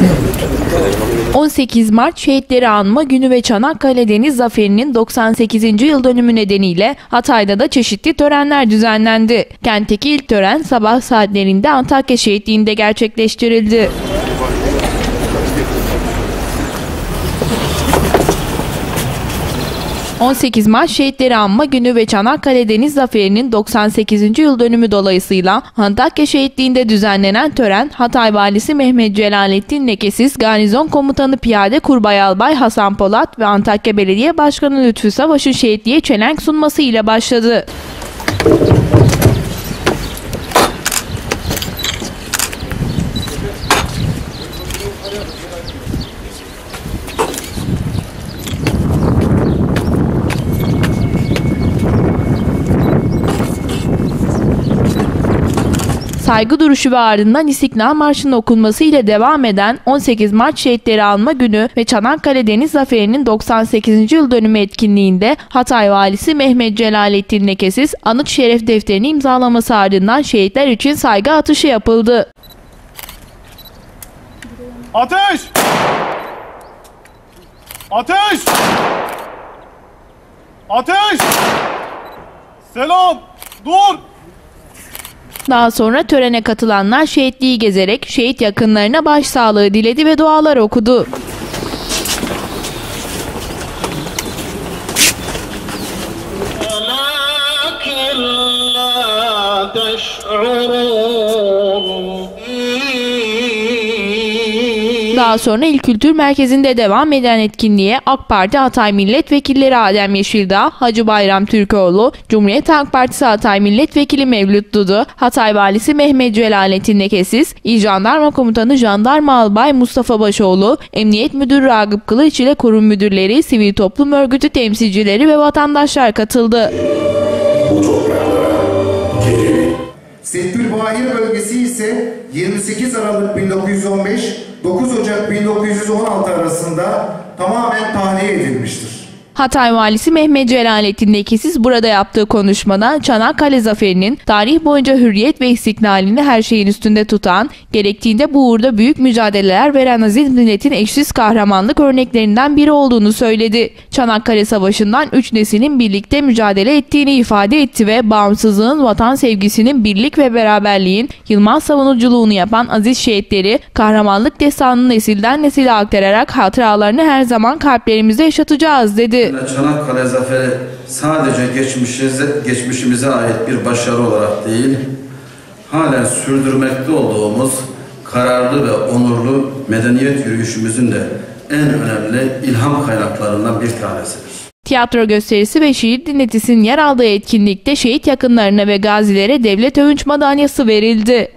18 Mart Şehitleri Anma Günü ve Çanakkale Deniz Zaferi'nin 98. yıl dönümü nedeniyle Hatay'da da çeşitli törenler düzenlendi. Kentteki ilk tören sabah saatlerinde Antakya Şehitliği'nde gerçekleştirildi. ...18 Mart Şehitleri Anma Günü ve Çanakkale Deniz Zaferi'nin 98. yıl dönümü dolayısıyla Antakya Şehitliği'nde düzenlenen tören, Hatay Valisi Mehmet Celalettin Lekesiz, Garnizon Komutanı Piyade Kurbay Albay Hasan Polat ve Antakya Belediye Başkanı Lütfü Savaş'ın şehitliğe çelenk sunması ile başladı. Saygı duruşu ve ardından İstiklal Marşı'nın okunması ile devam eden 18 Mart Şehitleri Anma Günü ve Çanakkale Deniz Zaferi'nin 98. yıl dönümü etkinliğinde Hatay Valisi Mehmet Celalettin Lekesiz, anıt şeref defterini imzalaması ardından şehitler için saygı atışı yapıldı. Ateş! Ateş! Ateş! Selam! Dur! Daha sonra törene katılanlar şehitliği gezerek şehit yakınlarına başsağlığı diledi ve dualar okudu. Daha sonra İl Kültür Merkezi'nde devam eden etkinliğe AK Parti Hatay Milletvekilleri Adem Yeşildağ, Hacı Bayram Türkoğlu, Cumhuriyet Halk Partisi Hatay Milletvekili Mevlüt Dudu, Hatay Valisi Mehmet Celalettin Lekesiz, İl Jandarma Komutanı Jandarma Albay Mustafa Başoğlu, Emniyet Müdürü Ragıp Kılıç ile kurum müdürleri, sivil toplum örgütü temsilcileri ve vatandaşlar katıldı. Settülbahir bölgesi ise 28 Aralık 1915, 9 Ocak 1916 arasında tamamen tahliye edilmiştir. Hatay Valisi Mehmet Celalettin Lekesiz burada yaptığı konuşmada Çanakkale Zaferi'nin tarih boyunca hürriyet ve istiklalini her şeyin üstünde tutan, gerektiğinde bu uğurda büyük mücadeleler veren aziz milletin eşsiz kahramanlık örneklerinden biri olduğunu söyledi. Çanakkale Savaşı'ndan 3 neslin birlikte mücadele ettiğini ifade etti ve bağımsızlığın, vatan sevgisinin, birlik ve beraberliğin Yılmaz savunuculuğunu yapan aziz şehitleri kahramanlık destanını nesilden nesile aktararak hatıralarını her zaman kalplerimizde yaşatacağız dedi. Çanakkale Zaferi sadece geçmişimize ait bir başarı olarak değil, halen sürdürmekte olduğumuz kararlı ve onurlu medeniyet yürüyüşümüzün de en önemli ilham kaynaklarından bir tanesidir. Tiyatro gösterisi ve şiir dinletisinin yer aldığı etkinlikte şehit yakınlarına ve gazilere devlet övünç madalyası verildi.